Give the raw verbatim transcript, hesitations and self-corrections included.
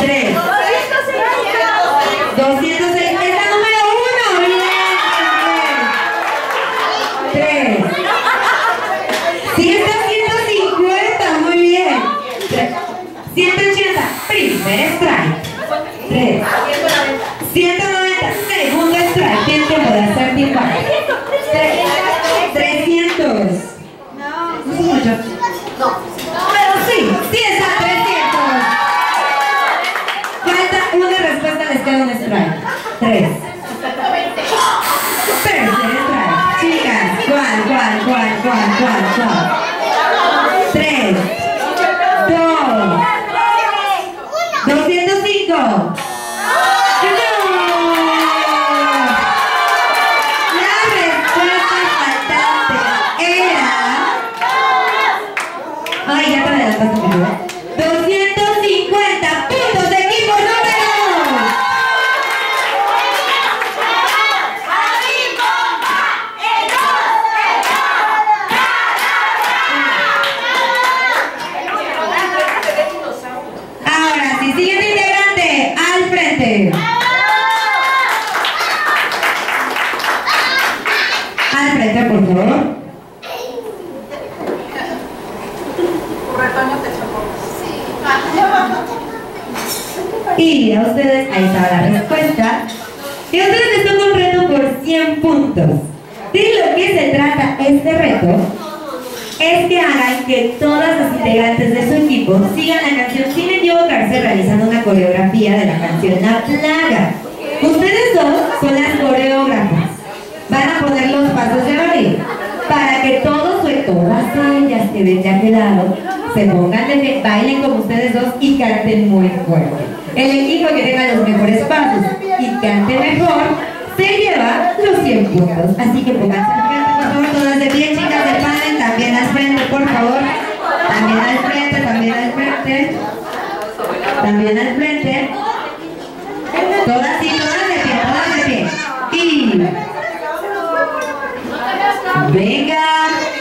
tres. doscientos seis. Es la número uno. Bien. tres. ciento cincuenta. Muy bien. ciento ochenta. Primer strike. tres. ciento noventa. Segundo strike. Tiene tiempo de hacer tiempo. trescientos. No. No es mucho. No. Pero sí. Sí está trescientos. Falta una respuesta. Les queda un strike. tres. Tercer strike. Chicas. ¿Cuál, cuál, cuál, cuál, cuál, cuál? tres. dos. doscientos cinco. Ay, ya te adelantaste conmigo. doscientos cincuenta puntos de equipo número uno. Ahora sí, siguiente integrante, al frente. Al frente, por favor. Y a ustedes, ahí está la respuesta. Y a ustedes les toca un reto por cien puntos. De lo que se trata este reto es que hagan que todas las integrantes de su equipo sigan la canción sin equivocarse, realizando una coreografía de la canción La Plaga. Ustedes dos son las coreógrafas. Van a poner los pasos de baile para que todos, todas ellas que ven ya quedado, se pongan de pie, bailen como ustedes dos y canten muy fuerte. El equipo que tenga los mejores pasos y cante mejor se lleva los cien puntos. Así que pónganse al frente, por favor, todas de pie, chicas del panel, también al frente, por favor. También al frente, también al frente. También al frente. Todas y todas de pie, todas de pie. Y venga.